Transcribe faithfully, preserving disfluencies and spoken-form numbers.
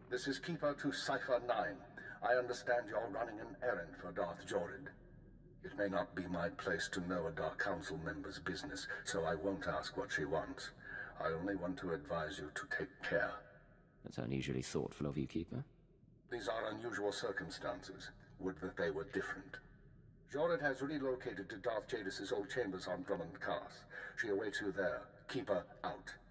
This is Keeper to Cipher nine. I understand you're running an errand for Darth Jorid. It may not be my place to know a Dark Council member's business, so I won't ask what she wants. I only want to advise you to take care. That's unusually thoughtful of you, Keeper. These are unusual circumstances. Would that they were different. Jorid has relocated to Darth Jadis's old chambers on Drummond Cars. She awaits you there. Keeper out.